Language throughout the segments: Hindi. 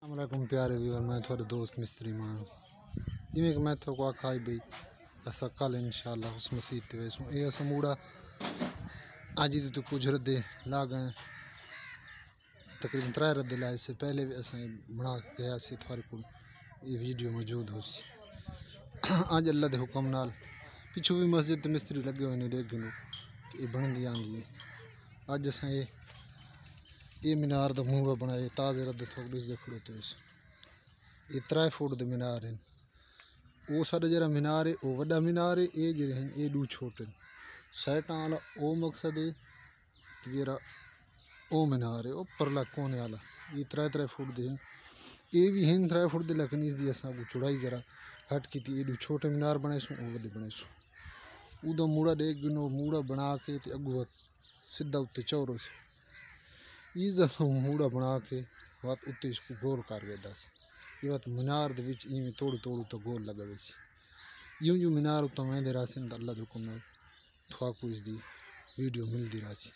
अस्सलामुअलैकुम प्यारे व्यूअर, मैं थोड़े दोस्त मिस्त्री मान जिमें कि मैं तो को आखा भाई अस कल इंशाल्लाह उस मसीह ते वैसू ये अस मूड़ा अज तो कुछ रद्दे ला गए तकरीबन 3 रद्दे लाए से पहले भी अस बना गया से थोड़े को ये वीडियो मौजूद हो सी अज अल्लाह के हुक्म नाल पिछू भी मस्जिद ते मिस्त्री लगे हुए ने देख लो ये बनती आँदी है। अज अस ये मीनार का मूड़ा बनाए ताज़े रद्द थोक डिसदे खड़ोते ये 3 फुट के मीनार हैं। वो सारे जरा मीनार है वो वड्डा मीनार है ये जरे हैं ये 2 छोटे साइटा वाला वो मकसद है जरा वो मीनार है वो परला कोने वाला ये 3 फुट के हैं। ये भी हैं 3 फुट के लेकिन इसकी असा को चौड़ाई जरा हट की थी ये छोटे मीनार बनाए सू वो वड्डे बनाए सू उदा मूड़ा देख गिनो मूड़ा बना के अगू सीधा उत्ते चौरो से इस मूड़ा बना के बात उत्ते इसको गोल कर वेदा से ये बात मीनार दे विच इवें तोड़ तो गोल लगा वैसे यूं यूं मीनार उत्ते वेंदे रासन अल्लाह दे हुक्म नाल थोड़ा इसकी वीडियो मिलती रही।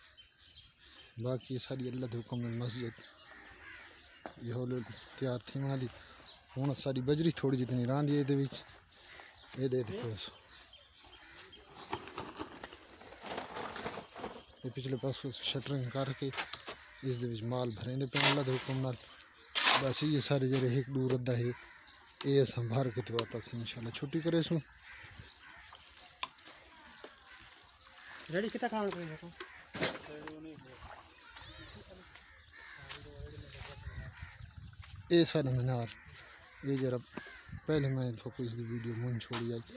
बाकी सारी अल्लाह के हुक्म नाल मस्जिद ये होल तैयार थी वाली हुण सारी बजरी थोड़ी जितनी रांदी है ये दे ये पिछले पास शटरिंग करके इस माल भरेंदे पे अल्लाह के हुक्म नाल बस ये सारे जरे एक दूर अद्धा है ये अस भर के वाता से इंशाल्लाह छुट्टी करे सू रेडी कितना काम करेंगे तो ये सारा मीनार ये जरा पहले मैं तो कुछ वीडियो मुन छोड़ी आई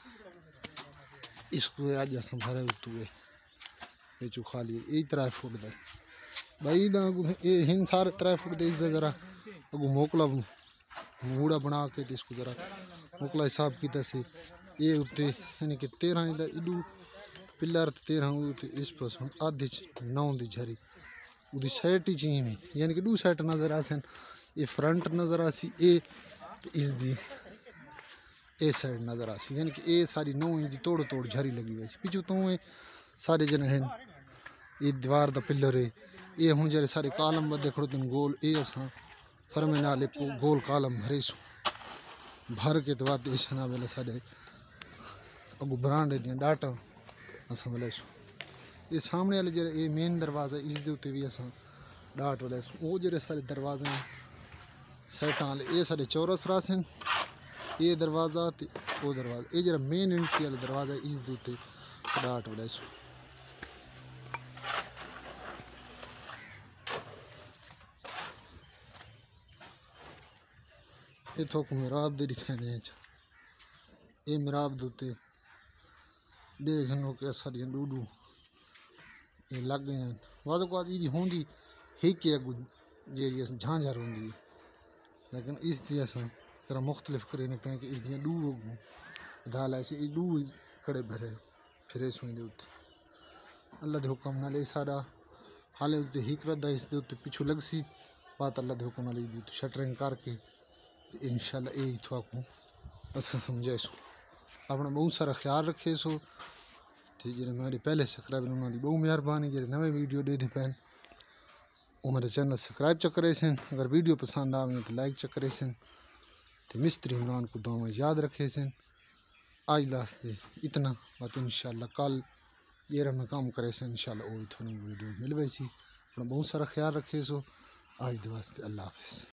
इसको आज अस भरे उतुए ये चु खाली ये 3 फुट दे भाई ना ये हिंग सारे 3 फुट दे इस जरा अगू मोकला मूड़ा बना के इसको जरा मोकला हिसाब किया से ये उत्ते यानी कि 13 दा इडू पिलर 13 उत्ते इस पास आधे 9 दी झरी उदी साइड ही चाहिए में यानी कि 2 साइड नजर आसन ये फ्रंट नजर आसी ये इस दी ए साइड नजर आसी यानी कि ये सारी 9 इंच तोड़ झरी लगी वैसी पिछू तो सारे जने हैं ये दीवार का पिलर है ये हूँ जरे सारे कालम बदे खड़ोते गोल ये असा फरमे नाले गोल कालम भरे सू भर के तो बात ना वेले सारे अगू ब्रांड दियाँ डाटा असा वेले सू ये सामने वाले जरे ये मेन दरवाजा इस दे उत्ते भी असा डाट वेले सू वो जरे सारे दरवाजे साइटा वाले ये सारे चौरस रास हैं ये दरवाजा वो दरवाजा ये जरा मेन एंट्री वाला दरवाजा इस दे उत्ते डाट वेले सू ये थोक मिराब दे दिखाने ये मिराब दूते देख लो के सारियां डूडू ये लग गए हैं वाद को आदि होंगी ही के अगू जेरी झांझर होंगी लेकिन इस दिया सा जरा मुख्तलिफ करें पे कि इस दिया डू दाल ऐसे डू कड़े भरे फिरे सुनी दे उत्ते अल्लाह दे हुक्म नाल सारा हाले उत्ते हिकरत दा इस दे उत्ते पिछू लग सी बात अल्लाह दे हुक्म नाल दी तो शटरिंग करके इंशाल्लाह यही थोड़ा को अस समझे सो अपना बहुत सारा ख्याल रखे सो ठीक है मेरे पहले सब्सक्राइबर उन्होंने बहुत मेहरबानी जो नवे वीडियो दे दे पैन वो मेरे चैनल सब्सक्राइब चक्करे सन अगर वीडियो पसंद आवे तो लाइक चक्करे सन तो मिस्त्री इमरान को दुआ में याद रखे सन आज लास्ट इतना बात इंशाल्लाह कल ये मैं काम करे सन इंशाल्लाह वो थोड़ी वीडियो मिल वैसी अपना बहुत सारा ख्याल रखे सो आज वास्ते अल्लाह हाफिज़।